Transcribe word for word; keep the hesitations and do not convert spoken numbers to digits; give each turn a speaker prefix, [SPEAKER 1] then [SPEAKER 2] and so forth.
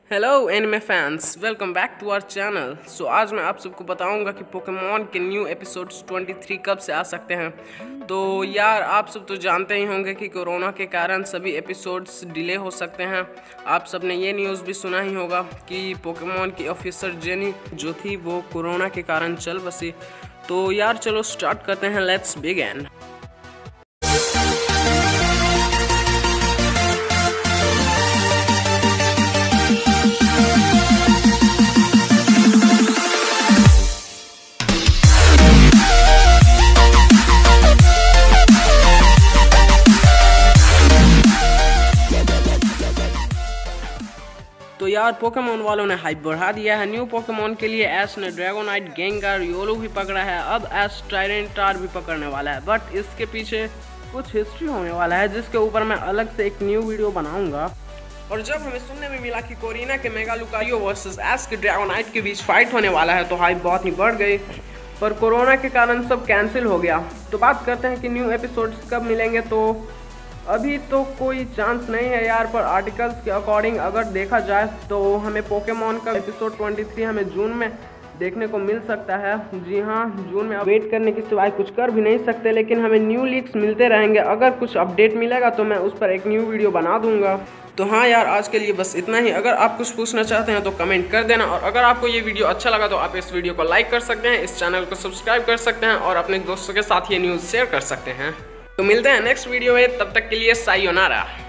[SPEAKER 1] Hello anime fans, welcome back to our channel. So आज मैं आप सबको बताऊंगा कि पोकेमॉन के न्यू एपिसोड्स तेईस कब से आ सकते हैं। तो यार आप सब तो जानते ही होंगे कि कोरोना के कारण सभी एपिसोड्स डिले हो सकते हैं। आप सब ने ये न्यूज़ भी सुना ही होगा कि पोकेमॉन की ऑफिसर जेनी जो थी वो कोरोना के कारण चल बसी। तो यार चलो स्टार्ट करते हैं, लेट्स बिगिन। तो यार पोकेमॉन वालों ने हाइप बढ़ा दिया है। न्यू पोकेमॉन के लिए एश ने ड्रैगोनाइट, गेंगार, योलो भी पकड़ा है। अब एश टायरेंटार भी पकड़ने वाला है, बट इसके पीछे कुछ हिस्ट्री होने वाला है जिसके ऊपर मैं अलग से एक न्यू वीडियो बनाऊंगा। और जब हमें सुनने में मिला कि कोरिना के मेगा लुकारियो वर्सेस एश के ड्रैगोनाइट के बीच फाइट होने वाला है तो हाइप बहुत ही बढ़ गई, पर कोरोना के कारण सब कैंसिल हो गया। तो बात करते हैं कि न्यू एपिसोड्स कब मिलेंगे। तो अभी तो कोई चांस नहीं है यार, पर आर्टिकल्स के अकॉर्डिंग अगर देखा जाए तो हमें पोकेमॉन का एपिसोड तेईस हमें जून में देखने को मिल सकता है। जी हाँ, जून में वेट करने के सिवाय कुछ कर भी नहीं सकते, लेकिन हमें न्यू लीक्स मिलते रहेंगे। अगर कुछ अपडेट मिलेगा तो मैं उस पर एक न्यू वीडियो बना दूंगा। तो हाँ यार, आज के लिए बस इतना ही। अगर आप कुछ पूछना चाहते हैं तो कमेंट कर देना, और अगर आपको ये वीडियो अच्छा लगा तो आप इस वीडियो को लाइक कर सकते हैं, इस चैनल को सब्सक्राइब कर सकते हैं और अपने दोस्तों के साथ ये न्यूज़ शेयर कर सकते हैं। तो मिलते हैं नेक्स्ट वीडियो में, तब तक के लिए सायोनारा।